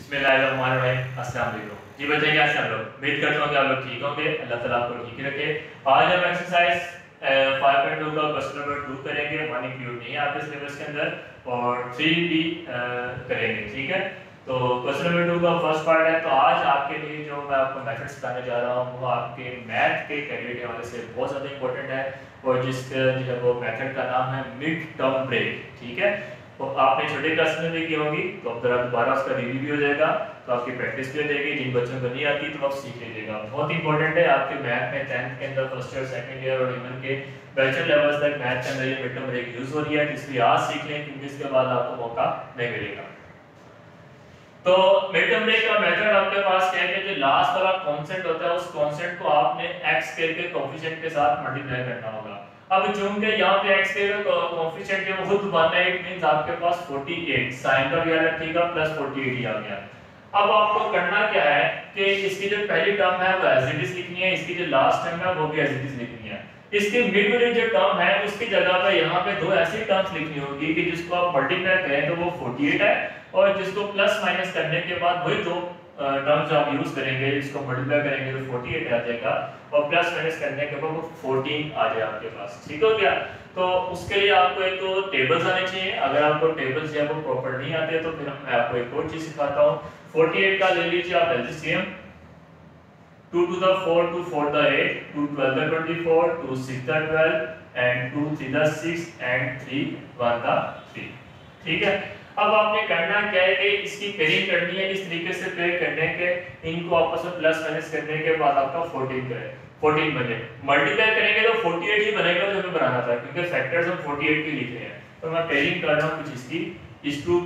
बिस्मिल्लाहिर्रहमानिर्रहीम। अस्सलाम वालेकुम। जी बच्चे कैसे हैं आप लोग? उम्मीद करता हूँ कि आप लोग ठीक होंगे। अल्लाह ताला आपको ठीक ही रखे। आज हम एक्सरसाइज 5.2 का क्वेश्चन नंबर 2 करेंगे। 1 इंक्लूड नहीं है आपके सिलेबस के अंदर और 3 भी करेंगे, ठीक है। तो क्वेश्चन नंबर 2 का फर्स्ट पार्ट है। तो आज आपके लिए जो मैं आपको मेथड सिखाने जा रहा हूँ वो आपके मैथ के कैरियर के हवाले से बहुत ज़्यादा इंपॉर्टेंट है और जिसका जो है वो मेथड का नाम है मिड टर्म ब्रेक, ठीक है। तो आपने छोटे क्लास में भी की होगी, तो अब जरा दोबारा उसका रिव्यू भी हो जाएगा, तो आपकी प्रैक्टिस भी हो जाएगी। जिन बच्चों को नहीं आती तो आप सीख लीजिएगा। बहुत इंपॉर्टेंट है आपके मैथ में 10th के अंदर फर्स्ट ईयर सेकंड ईयर और इवन के बैचलर लेवल्स तक मैथ के अंदर ये मिड टर्म ब्रेक यूज हो रही है, इसलिए आज सीख लें क्योंकि इसके बाद आपको मौका नहीं मिलेगा। तो मिड टर्म ब्रेक का मेथड आपके पास क्या है कि जो लास्ट वाला कांस्टेंट होता है उस कांस्टेंट को आपने x के कोएफिशिएंट के साथ मल्टीप्लाई करना होगा। अब चूंकि यहाँ पे x के कोएफिशिएंट जो खुद 1 है, इट मींस आपके पास 48 sin का भी आ रखिएगा प्लस 48 ही आ गया। अब आपको करना क्या है कि इसकी जो पहली टर्म है वो एज इट इज लिखनी है, इसकी जो लास्ट टर्म है वो भी एज इट इज लिखनी है। इसके मिड वाली जो टर्म है उसकी जगह पे यहाँ पे दो ऐसी टर्म्स लिखनी होगी कि जिसको आप मल्टीप्लाई करें तो वो 48 है और जिसको प्लस माइनस करने के बाद वही दो टर्म्स आप यूज करेंगे, इसको मल्टीप्लाई करेंगे तो 48 आ जाएगा और प्लस माइनस करने के बाद वो 14 आ जाए आपके पास, ठीक हो गया। तो उसके लिए आपको एक तो टेबल्स आने चाहिए। अगर आपको टेबल्स या वो प्रॉपर नहीं आते तो फिर मैं आपको एक और चीज सिखाता हूँ। 48 का ले लीजिए आप LCM, 2 to the 4, 2 4 the 8, 2 12 the 24, 2 6 the 12 and 2 3 the 6 and 3 1 the 3, ठीक है। अब आपने करना क्या है कि इसकी पेयरिंग करनी है, इस तरीके से पेयर करने के इनको आपस में प्लस माइनस करने के बाद आपका 14 बने। मल्टीप्लाई करेंगे तो 48 ही बनेगा जो हमें बनाना था, क्योंकि फैक्टर्स हम 48 के लिख रहे हैं। तो मैं पेयरिंग कर रहा हूं कुछ इसकी, इस 2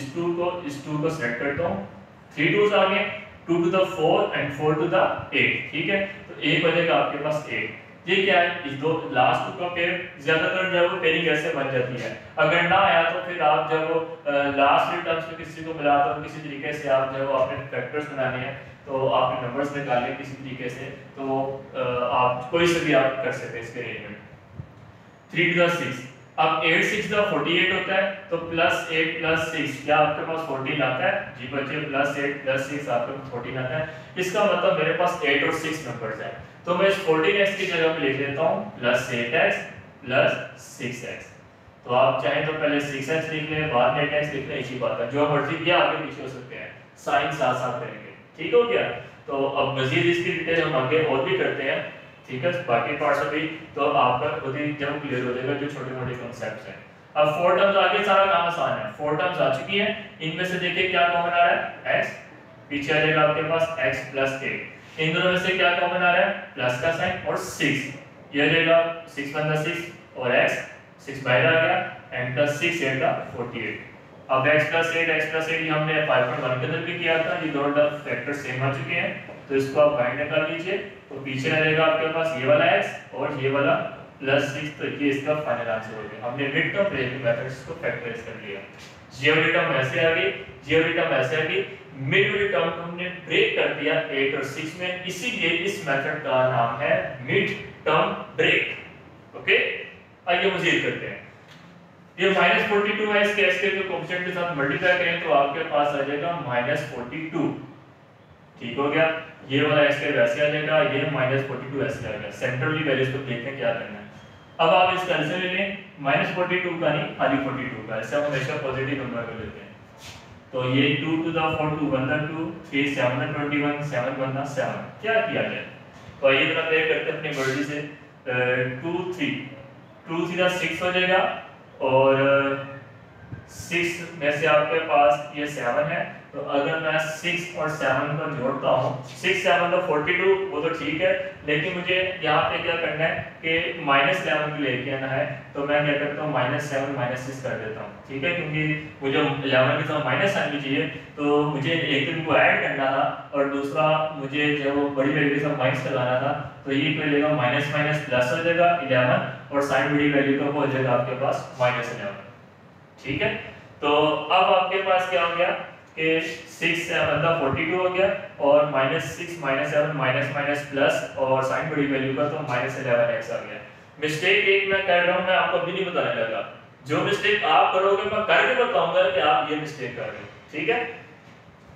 को सेलेक्ट करता हूं, 3 2s आ गए, 2 to the 4 and 4 to the 8, ठीक है। तो a बनेगा आपके पास 8। ये क्या है, इस दो लास्ट का पेयर ज्यादातर जब वो पेयरिंग ऐसे बन जाती है। अगर ना आया तो फिर आप जब वो लास्ट टर्म्स में किसी को मिला दो, किसी तरीके से आप जब अपने फैक्टर्स बनाने हैं तो आपने नंबर्स निकाले किसी तरीके से, तो आप कोई से भी आप कर सकते हैं इसके अरेंजमेंट। 3 to the 6, अब 8 6 का 48 होता है, तो प्लस 8 प्लस 6 क्या आपके पास 14 आता है? जी बच्चे, प्लस 8 प्लस 6 आपके पास 14 आता है। इसका मतलब मेरे पास 8 और 6 नंबर्स हैं, तो मैं इस 14x की जगह पे लिख देता हूं प्लस 8x प्लस 6x। तो आप चाहें तो पहले 6x लिख लें, बाद में 8x लिख लें, इसी बात है, जो मर्जी किया आगे पीछे हो सकते हैं, साइन साथ साथ करेंगे, ठीक हो गया। तो अब मजीद इसकी डिटेल हम आगे और भी करते हैं, ठीक है, बाकी पार्ट्स अभी तो आपका खुद ही जब क्लियर हो जाएगा जो छोटे मोटे कॉन्सेप्ट्स हैं। अब 4 टर्म्स आगे, सारा काम आसान है। 4 टर्म्स आ चुकी है, इनमें से देखिए क्या कॉमन आ रहा है, x, पीछे आ जाएगा आपके पास x प्लस 8। इन दोनों में से क्या कॉमन आ रहा है, प्लस का साइन और 6, ये आ जाएगा 6 1 6 और x 6 बाहर आ गया एंड प्लस 6 8 का 48। अब x प्लस 8 ये हमने 5.1 के अंदर भी किया था, ये दोनों फैक्टर सेम आ चुके हैं, तो इसको आप बाहर निकाल लीजिए। तो पीछे रहेगा आपके पास ये वाला x और ये वाला प्लस 6, तो ये इसका फाइनल आंसर हो गया। हमने मिड टर्म ब्रेक मेथड्स को फैक्टराइज कर लिया। जीओडी टर्म ऐसे आ गई, जीओडी टर्म ऐसे आ गई, मिड वाली टर्म को हमने ब्रेक कर दिया 8 और 6 में, इसीलिए इस मेथड का नाम है मिड टर्म ब्रेक। ओके, आइए मजीद करते हैं। ये -42 है, इसके x के कोएफिशिएंट के साथ मल्टीप्लाई करें तो आपके पास आ जाएगा -42, ठीक हो गया। ये वाला x के वैसे आ जाएगा, ये -42 ऐसे आ गया। सेंट्रली वैल्यूज को देखते हैं क्या करना है। अब आप इसका आंसर ले लें, -42 का नहीं, खाली 42 का, ऐसे हम हमेशा पॉजिटिव नंबर कर लेते हैं। तो ये 2 to the 4 2 1 the 2 3 7 the 21 7 1 the 7, क्या किया जाए। तो ये तरह पेयर करते हैं अपनी मर्जी से। 2 3 6 हो जाएगा और 6 में से आपके पास ये 7 है, तो अगर मैं 6 और 7 को जोड़ता हूँ, 6 7 तो 42, वो तो ठीक है, लेकिन मुझे यहाँ पे क्या करना है कि -11 को लेके आना है, तो मैं क्या करता हूँ -7 -6 कर देता हूँ, ठीक है, क्योंकि मुझे 11 के साथ माइनस साइन भी चाहिए, तो मुझे एक इनको ऐड करना था और दूसरा मुझे जब बड़ी वैल्यू के साथ माइनस लगाना था, तो ये क्या हो जाएगा माइनस माइनस प्लस हो जाएगा 11 और साइन बड़ी वैल्यू का हो जाएगा आपके पास -11, ठीक है। तो अब आपके पास क्या हो गया कि 6 7 का 42 हो गया और -6 -7 माइनस प्लस और साइन बड़ी वैल्यू का तो -11x आ गया। मिस्टेक एक मैं कर रहा हूं, मैं आपको अभी नहीं बताने लगा, जो मिस्टेक आप करोगे मैं करके बताऊंगा कि आप ये मिस्टेक कर रहे हो, ठीक है।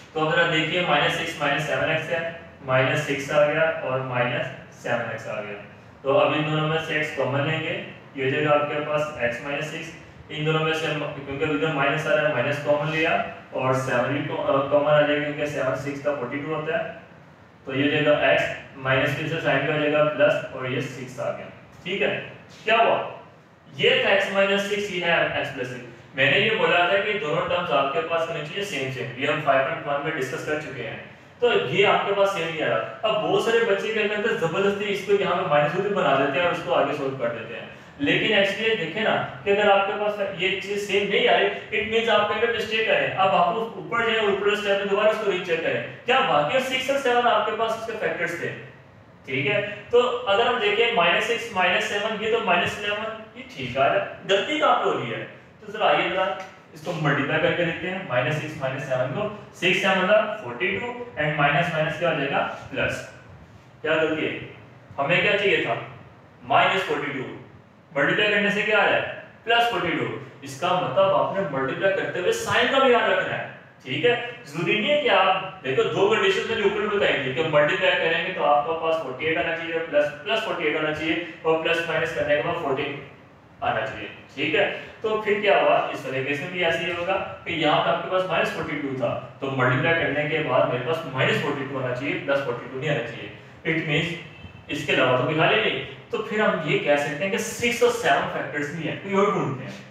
तो अब जरा देखिए -6 -7x है, -6 आ गया और -7x आ गया। तो अब इन दोनों में से x कॉमन लेंगे, ये हो जाएगा आपके पास x -6। इन दोनों में से क्योंकि इधर माइनस आ रहा है माइनस कॉमन लिया और 7 भी कॉमन आ जाएगा क्योंकि 7 6 का 42 होता है। तो ये हो जाएगा x माइनस के से साइन का हो जाएगा प्लस और ये 6 आ गया। ठीक है, क्या हुआ, ये था x -6, ये है x + 6। मैंने ये बोला था कि दोनों टर्म्स आपके पास होने चाहिए सेम सेम, ये हम 5.1 में डिस्कस कर चुके हैं। तो ये आपके पास सेम नहीं आ रहा। अब बहुत सारे बच्चे क्या करते हैं, जबरदस्ती इसको यहाँ पे -2 बना देते हैं और उसको आगे सोल्व कर देते हैं। लेकिन एक्चुअली देखें ना कि अगर आपके पास ये चीज सेम नहीं आ रही, इट मींस आप कहीं पे मिस्टेक करें। अब आप ऊपर जाएं और ऊपर स्टेप में दोबारा उसको रीचेक करें, क्या बाकी 6 और 7 आपके पास इसके फैक्टर्स थे। ठीक है, तो अगर हम देखें -6 -7, ये तो -11, ये ठीक आ रहा है, गलती कहां पे हो रही है। तो जरा आइए जरा इसको मल्टीप्लाई करके देखते हैं। -6 -7 को 6 7 42 एंड माइनस माइनस क्या हो जाएगा प्लस। क्या गलती है, हमें क्या चाहिए था -42, मल्टीप्लाई करने से क्या आ रहा है +42। इसका मतलब आपने मल्टीप्लाई करते हुए साइन का भी ध्यान रखना है। ठीक है, जरूरी नहीं है कि आप देखो दो कंडीशन मैंने ऊपर बताई थी कि मल्टीप्लाई करेंगे तो आपका पास 48 आना चाहिए, प्लस 48 आना चाहिए और प्लस माइनस करने के बाद 14 आना चाहिए। ठीक है, तो फिर क्या हुआ, इस वाले केस में भी ऐसे ही होगा कि यहाँ पे आपके पास -42 था, तो मल्टीप्लाई करने के बाद मेरे पास -42 आना चाहिए, +42 नहीं आना चाहिए। इट मींस इसके अलावा तो कोई हल ही नहीं। तो फिर हम ये कह सकते हैं कि 6 और 7 फैक्टर्स भी हैं, कोई और ढूंढते हैं।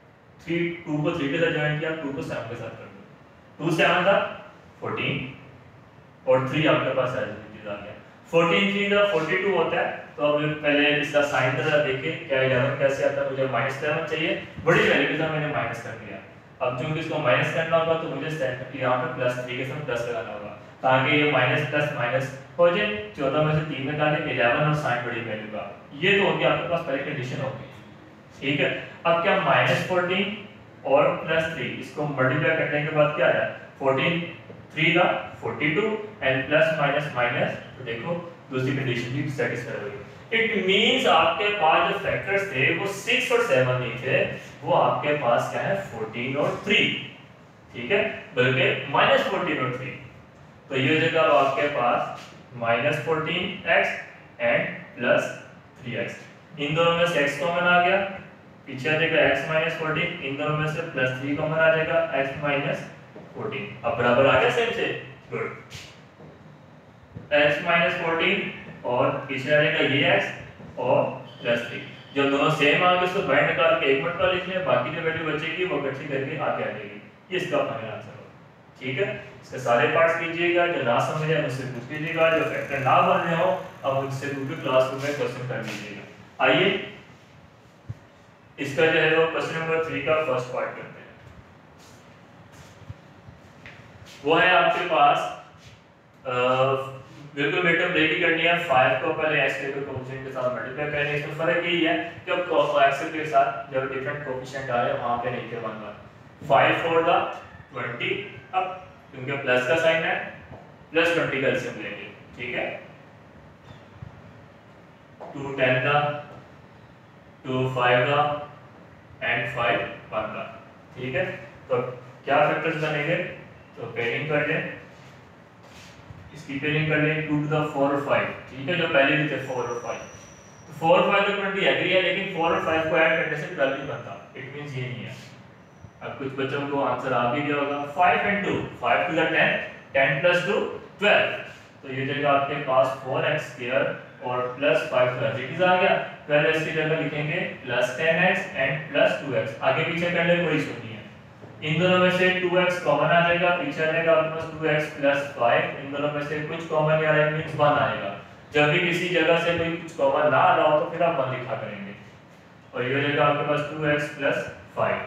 2 को 3 के साथ ज्वाइन किया, 2 को 7 के साथ कर दो, 2 7 था 14 और 3 आपके पास आ गया 14 3 का 42 होता है। तो अब पहले इसका साइन जरा देखिए, क्या 11 कैसे आता है, मुझे -11 चाहिए, बड़ी वैल्यू के साथ मैंने माइनस कर दिया। अब चूंकि इसको माइनस करना होगा तो मुझे यहाँ पे +3 के साथ प्लस लगाना होगा ताकि ये माइनस प्लस माइनस हो जाए। 14 में से 3 निकालें 11 और साइन बड़ी वैल्यू का, ये तो होगी आपके पास पहले कंडीशन होगी। ठीक है, अब क्या -14 और +3 इसको मल्टीप्लाई करने के बाद क्या आया 14 3 का 42 एंड प्लस माइनस माइनस, तो देखो दूसरी कंडीशन भी सेटिस्फाई हो गई। इट मींस आपके पास जो फैक्टर्स थे वो 6 और 7 नहीं थे, वो आपके पास क्या है 14 और 3। ठीक है, बल्कि -14 और 3। तो ये हो जाएगा आपके पास -14x एंड +3x। इन दोनों में से x कॉमन आ गया, पीछे आ जाएगा x -14, इन दोनों में से +3 कॉमन आ जाएगा x -14। अब बराबर आ गया सेम से, गुड। x -14 और पीछे आ जाएगा ये x और +3। जब दोनों सेम आ गए उसको बाइंड निकाल के एक मिनट का लिख लें, बाकी जो वैल्यू बचेगी वो इकट्ठी करके आगे आ जाएगी। ये इसका फाइनल आंसर होगा। ठीक है, इसके सारे पार्ट्स कीजिएगा, जो ना समझ आए मुझसे पूछ लीजिएगा, जो फैक्टर ना बन रहे हो अब मुझसे पूरी क्लासरूम में क्वेश्चन कर लीजिएगा। आइए इसका जो है वो क्वेश्चन नंबर 3 का फर्स्ट पार्ट करते हैं। वो है आपके पास बिल्कुल बेटा ब्रेक ही करनी है। 5 को पहले x के कोएफिशिएंट के साथ मल्टीप्लाई करना है। इसमें फर्क यही है कि अब x के साथ जब डिफरेंट कोएफिशिएंट आ रहे हैं वहां पे नहीं थे 1 1 5 4 का 20। अब क्योंकि प्लस का साइन है +20 का एलसीएम लेंगे। ठीक है, 2 10 का 2 5 का एंड 5 1 का। ठीक है, तो क्या फैक्टर्स बनेंगे, तो पेयरिंग कर लें, इसकी पेयरिंग कर लें 2 to the 4 और 5। ठीक है, जो पहले भी थे 4 और 5, तो 4 और 5 तो 20 एग्री है, लेकिन 4 और 5 को ऐड करने से 12 नहीं बनता। इट मींस ये नहीं है। अब कुछ बच्चों को आंसर आ भी गया होगा। 5 and 2 5 to the 10 10 plus 2 12। तो ये जगह आपके पास 4x² और +5 का एज आ गया। 12x की जगह लिखेंगे +10x एंड +2x। आगे पीछे करने कोई इशू नहीं है। इन दोनों में से 2x कॉमन आ जाएगा, पीछे आ जाएगा आपके पास 2x + 5। इन दोनों में से कुछ कॉमन या मींस 1 आएगा। जब भी किसी जगह से कोई कुछ कॉमन ना आ रहा हो तो फिर आप 1 लिखा करेंगे। और ये हो जाएगा आपके पास 2x + 5।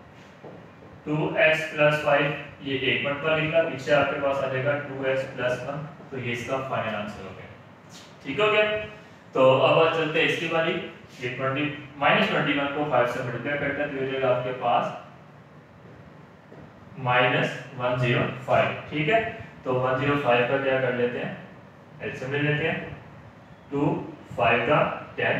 2x + 5 ये एक मिनट पर लिखा, पीछे आपके पास आ जाएगा 2x + 1। तो ये इसका फाइनल आंसर हो गया। ठीक हो गया, तो अब चलते हैं इसकी वाली। ये 21 को 5 से मल्टीप्लाई करते हैं तो ये हो जाएगा आपके पास -105। ठीक है, तो 105 का क्या कर लेते हैं, एलसीएम ले लेते हैं। 2 5 का 10,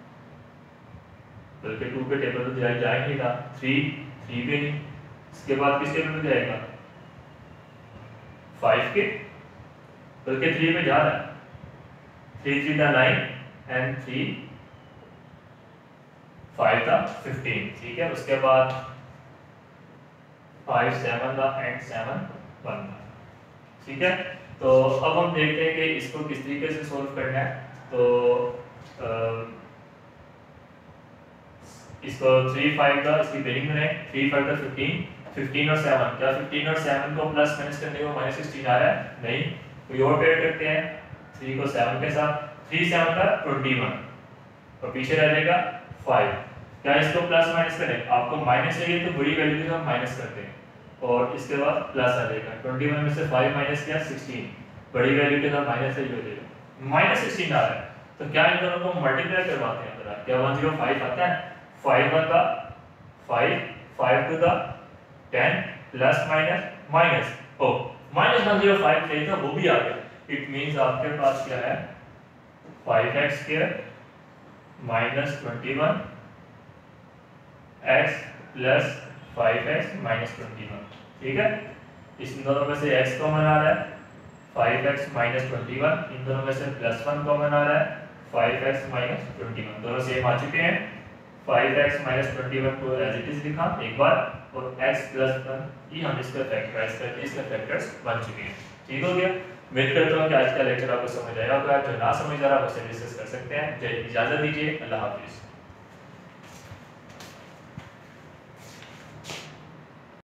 बल्कि 2 के टेबल पे जाएंगे था, 3 3 पे नहीं, इसके बाद किस टेबल पे जाएगा 5 के, बल्कि 3 पे जा रहा है, 3 3 था 9 एंड 3 5 था 15, ठीक है। उसके बाद 5 7 था एंड 7 1 था, ठीक है। तो अब हम देखते हैं कि इसको किस तरीके से सोल्व करना है। तो इसको 3 5 का इसकी बेरिंग में 3 5 का 15 15 और 7, क्या 15 और 7 को प्लस माइनस करने को -16 आ रहा है? नहीं, कोई और पेयर करते हैं 3 को 7 के साथ, 3 7 का 21 और पीछे रह जाएगा 5। क्या इसको प्लस माइनस करें? आपको माइनस चाहिए तो बड़ी वैल्यू के साथ माइनस करते हैं और इसके बाद प्लस आ जाएगा। 21 में से 5 माइनस किया 16, बड़ी वैल्यू के साथ माइनस ही हो जाएगा, -16 आ रहा है। तो क्या इन दोनों को मल्टीप्लाई करवाते हैं जरा, क्या 105 आता है? 5 1 का 5 5 2 का 10 प्लस माइनस माइनस, ओ -105 चाहिए था, वो भी आ गया। इट मींस आपके पास क्या है 5x square minus 21 x plus 5x minus 21, ठीक है। इस दोनों में से x कॉमन आ रहा है, 5x माइनस 21, इन दोनों में से +1 कॉमन आ रहा है, 5x माइनस 21, दोनों सेम आ चुके हैं। 5x माइनस 21 को एज इट इज लिखा एक बार, और x प्लस 1 ही हम इसका फैक्टराइज करके इसके फैक्टर्स बन चुके हैं, ठीक हो गया। उम्मीद करता हूँ कि आज का लेक्चर आपको समझ आया होगा। जो ना समझ आ रहा है उससे डिस्कस कर सकते हैं। इजाज़त दीजिए, अल्लाह हाफिज़।